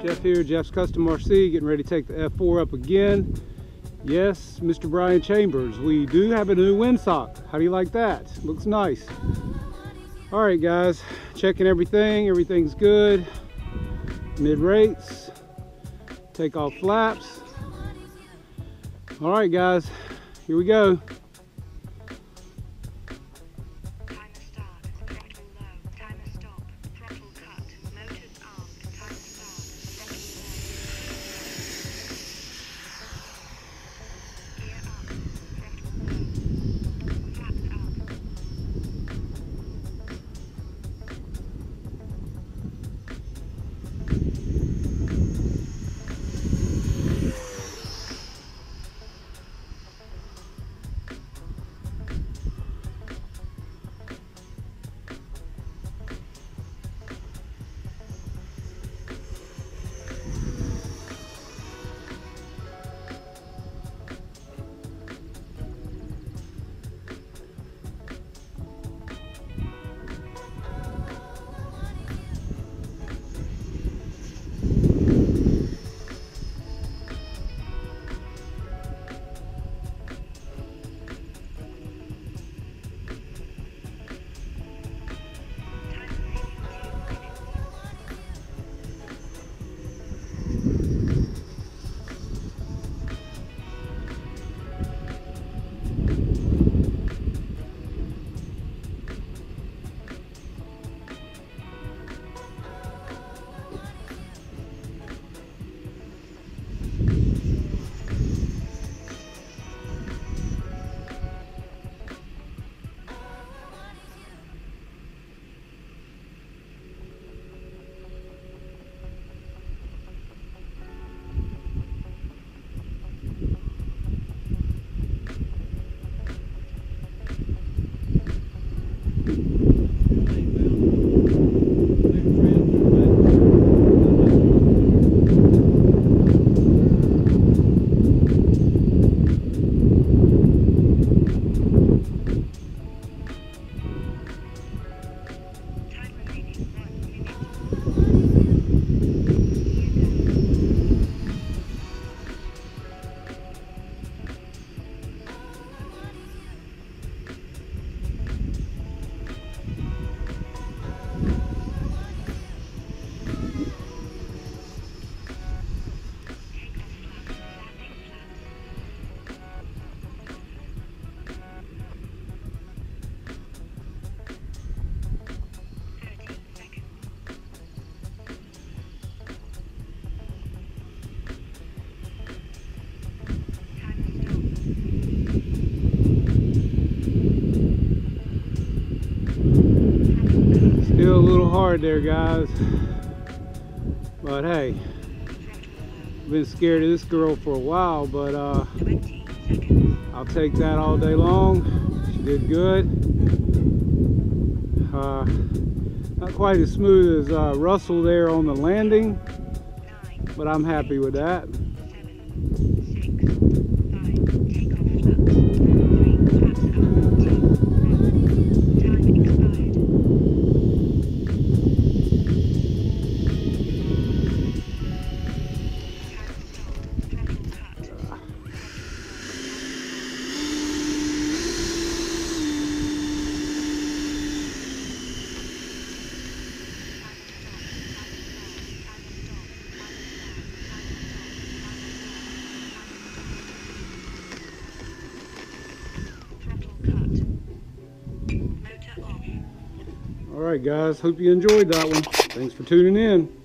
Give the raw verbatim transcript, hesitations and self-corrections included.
Jeff here, Jeff's Custom R C, getting ready to take the F four up again. Yes, Mister Brian Chambers, we do have a new windsock. How do you like that? Looks nice. All right, guys, checking everything. Everything's good. Mid rates. Take off flaps. All right, guys, here we go. Still a little hard there, guys, but hey, I've been scared of this girl for a while, but uh, I'll take that all day long. She did good. Uh, not quite as smooth as uh, Russell there on the landing, but I'm happy with that. All right, guys, hope you enjoyed that one. Thanks for tuning in.